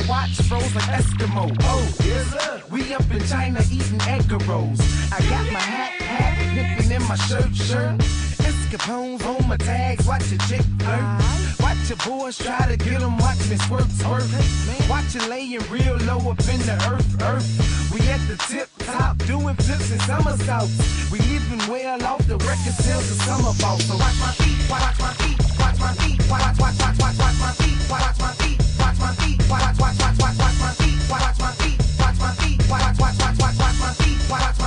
watch froze like Eskimo. Oh, yes sir. We up in China eating egg rolls. I got my hat, nipping in my shirt. Escapones on my tags, watch a chick flirt. Watch your boys try to get them, watch me squirt. Watch you laying real low up in the earth. We at the tip top, doing flips and somersaults. We living well off the record sales of summer ball. So watch my feet, watch my feet, watch my feet, watch my feet, watch my feet, watch my feet, watch my feet, watch my feet, watch my feet, watch my feet, watch my feet, watch my feet, watch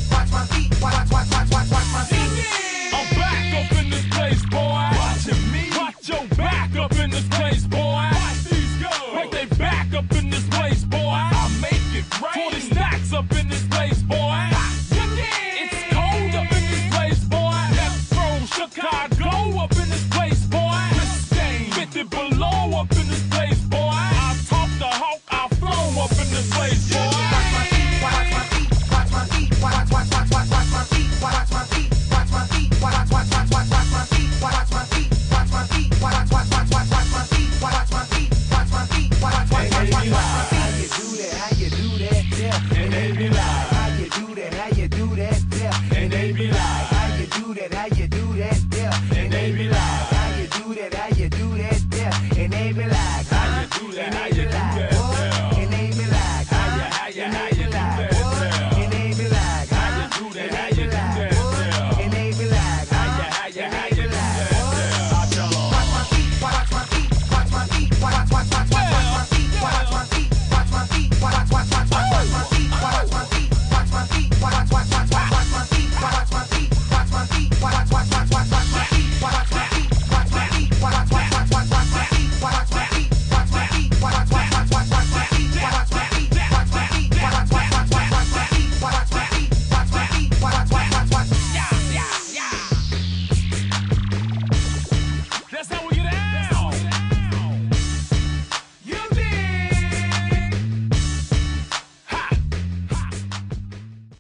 my feet. I'm back up in this place, boy. Watching me. Watch your back up in this place, boy. Watch these go. Make they back up in this place, boy. I make it rain. 40 stacks up in this place, boy. It's cold up in this place, boy. Let's throw Chicago up in this place, boy. 50 below up in this place, boy. I talk the hawk, I flow up in this place, boy. Watch my feet, watch my feet, watch my feet, watch my feet, watch my feet, watch my feet, watch my feet, watch my feet, watch my feet, watch my feet, watch my feet, watch my feet, watch my feet, watch my feet, watch my feet. How you do that? How you do that? Yeah, and they be like, how you do that? How you do that? Yeah, and they be like, how you do that? How you do that? Yeah, and they be like, how you do that? How you do that? Yeah, and they be like, how you do that? How you do that?